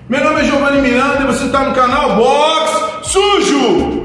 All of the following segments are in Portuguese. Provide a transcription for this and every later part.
Meu nome é Giovanni Miranda e você está no canal Box Sujo.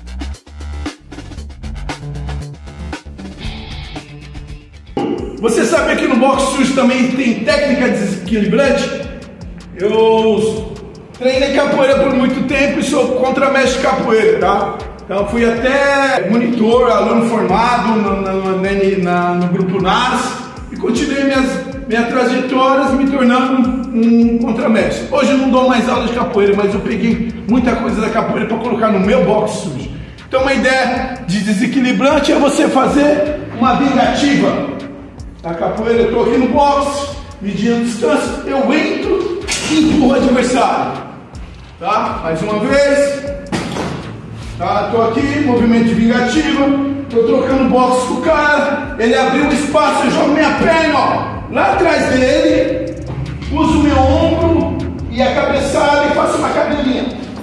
Você sabia que no Box Sujo também tem técnica desequilibrante? Eu treinei capoeira por muito tempo e sou contramestre de capoeira, tá? Então fui até monitor, aluno formado no grupo NAS e continuei minhas trajetórias me tornando um contramestre. Hoje eu não dou mais aula de capoeira, mas eu peguei muita coisa da capoeira para colocar no meu Box Sujo. Então uma ideia de desequilibrante é você fazer uma vingativa. A capoeira, eu estou aqui no box, medindo a distância, eu entro e empurro o adversário. Tá? Mais uma vez. Tá? Estou aqui, movimento de vingativa, estou trocando box com o cara, ele abriu o espaço, eu jogo minha perna, ó, lá atrás dele, uso o meu ombro e a cabeçada e faço uma cabelinha.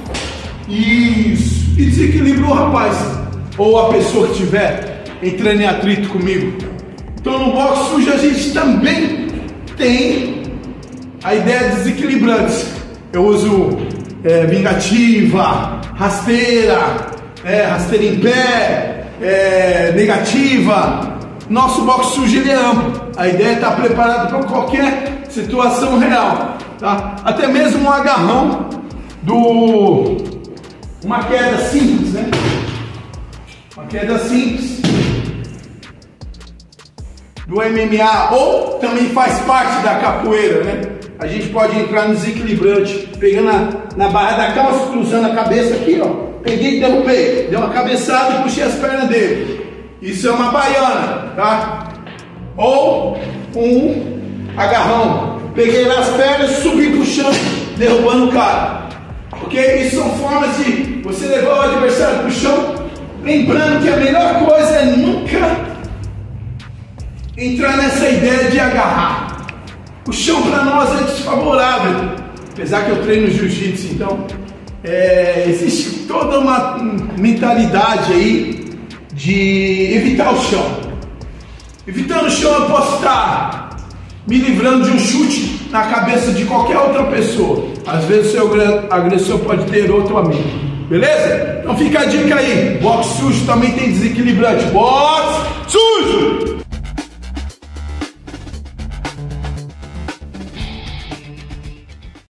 Isso. E desequilibrou o rapaz, ou a pessoa que estiver entrando em atrito comigo. Então no Box Sujo a gente também tem a ideia de desequilibrantes. Eu uso vingativa, rasteira, rasteira em pé, negativa. Nosso Box Sujo ele é amplo. A ideia é estar preparado para qualquer situação real, tá? Até mesmo um agarrão uma queda simples, né? Uma queda simples do MMA, ou também faz parte da capoeira, né? A gente pode entrar no desequilibrante, pegando na barra da calça, cruzando a cabeça aqui, ó. Peguei e derrubei, dei uma cabeçada e puxei as pernas dele. Isso é uma baiana, tá? Ou um agarrão. Peguei nas pernas, subi pro chão, derrubando o cara. Porque isso são formas de você levar o adversário pro chão, lembrando que a melhor coisa é nunca entrar nessa ideia de agarrar. O chão para nós é desfavorável, apesar que eu treino jiu-jitsu, então existe toda uma mentalidade aí de evitar o chão. Evitando o chão eu posso estar me livrando de um chute na cabeça de qualquer outra pessoa. Às vezes o seu agressor pode ter outro amigo, beleza? Então fica a dica aí, Box Sujo também tem desequilibrante. Box Sujo!